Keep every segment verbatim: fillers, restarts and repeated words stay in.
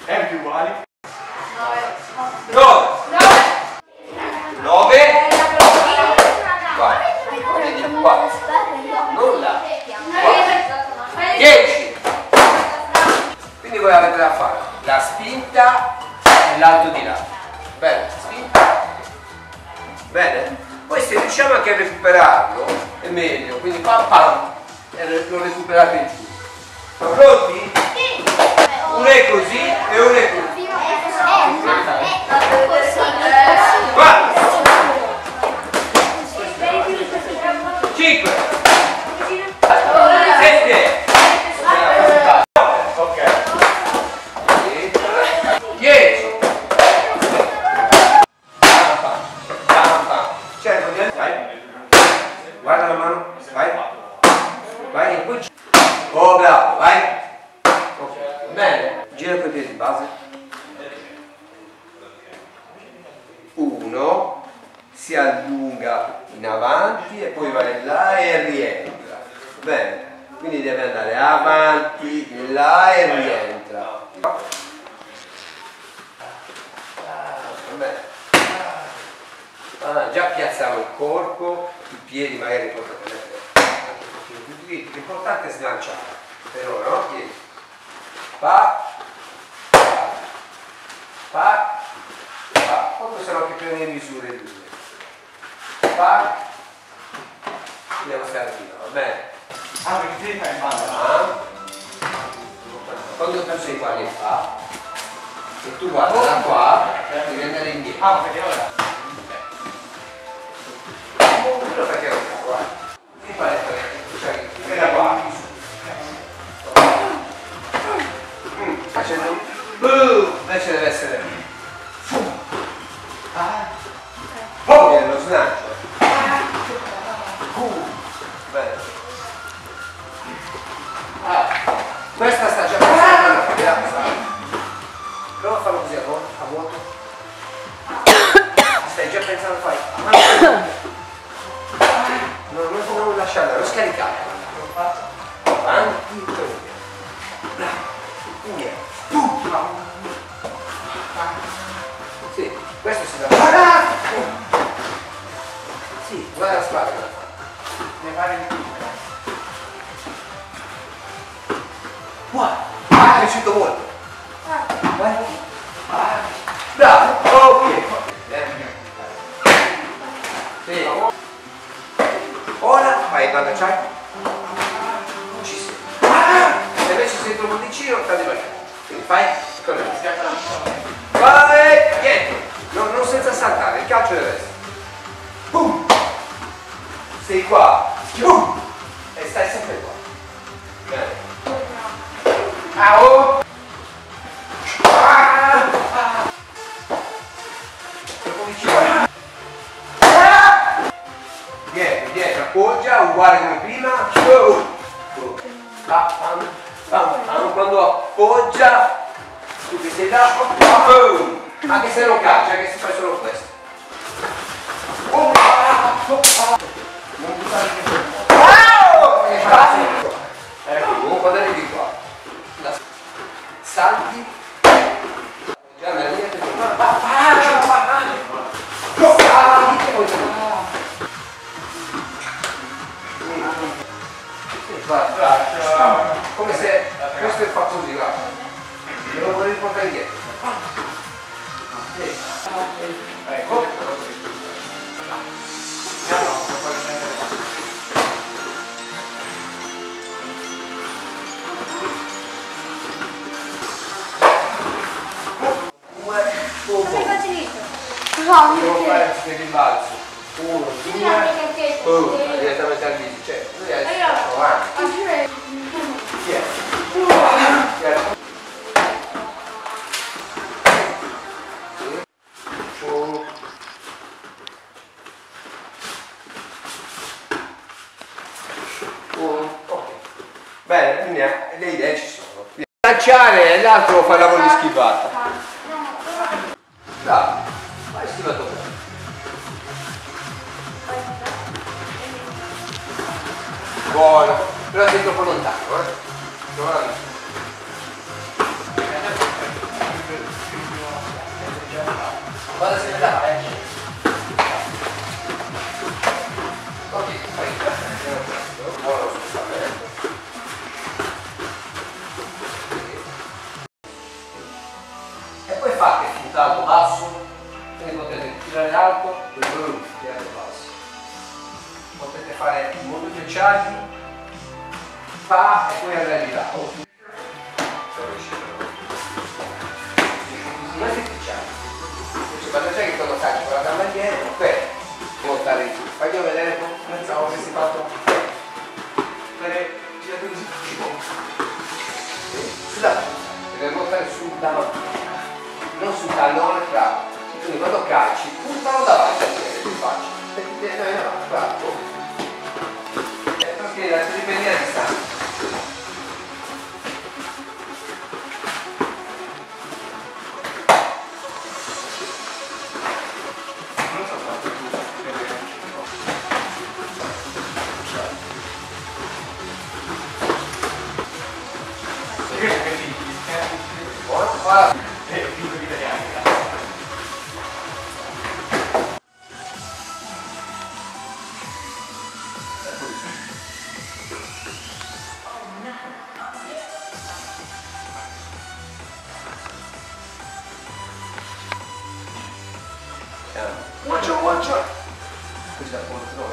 È più uguali. nove. nove. Qua. Vedi qua. Non là. dieci. Quindi voi avete da fare la spinta e l'alto di là. Bene, spinta. Bene. Poi se riusciamo anche a recuperarlo è meglio. Quindi pam pam e lo recuperate in più. Sono pronti? Uno è così e uno è così. Va! cinque sette ok dieci certo, vai, guarda la mano, vai, vai, e poi oh bravo, vai, ok, bene, gira con i piedi in base, uno, si allunga in avanti e poi vai là e rientra, bene, quindi deve andare avanti, là e rientra, bene. Ah, già piazziamo il corpo, i piedi magari potete mettere anche un pochino più dritti, l'importante è slanciare, per ora, no? Piedi, pa, pa, pa, pa, poi possiamo anche prendere le misure due, pa, andiamo a stare fino, va bene? Ah, perché devi fare in banda? Ah. Quando tu sei qua in fa, e tu guarda da qua, devi andare indietro. Ah, perché ora? Quello perché non sta qua. E poi cioè, è da qua. Facendo boom, invece deve essere oh, viene lo slancio. Bene. Ah, questa sta già passando. Prova a farlo così a vuoto, a vuoto. Stai già pensando, fai no, non, non lasciarla, non scaricare. Avanti, indietro. Sì, questo si dà. Sì, guarda la spalla. Ne fare di più. Qua, ah, è piaciuto molto. Vai. Bravo, ok. Sì. Ora vai quando c'hai. Ci sei. Se invece sei troppo vicino, cadi vai. Quindi fai con le vai, dietro. No, non senza saltare, il calcio deve essere. Boom. Sei qua. Boom. E stai sempre qua. Bene. Ah, oh. Ah. Troppo vicino. Dietro, dietro, appoggia, uguale come prima. Pam, pam, pam, pam. Quando appoggia, tu che sei là, boom. Anche se non calcia, anche se fai solo questo. Non buttare più. Ecco, comunque quando arrivi qua, salti, già nella linea che tu salti e poi come se questo è fatto così, guarda, lo volevi portare indietro. Ecco. Devo fare questi rimbalzi. Uno, due, boom, direttamente al viso. Cioè, lui è avanti. Chi è? Bene, quindi le idee ci sono. Lanciare e l'altro fa il lavoro di schivata. Bravo, vai schivato bene. Buono, però sei troppo lontano, eh? Non alto basso, quindi potete tirare alto e brum, tirare basso. Potete fare molti frecciaggi, pa e poi andare di là. Oh. Non si frecciaggi. Invece quando sai che quando calci con la gamba dietro, ok, devo stare in giù. Faglielo vedere un po', pensavo che si fatto. Per girare così. Sulla deve ruotare sul davanti, non sul tallone, bravo. Quindi quando calci, puntalo davanti, è più facile. Perché noi no, bravo. Perché la periferia è distante. Non so quanto tu perché che sì, Guarda. è il figlio di italiani. Watch out, watch out! Questa è la poltrona.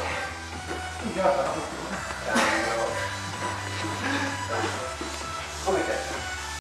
Come te?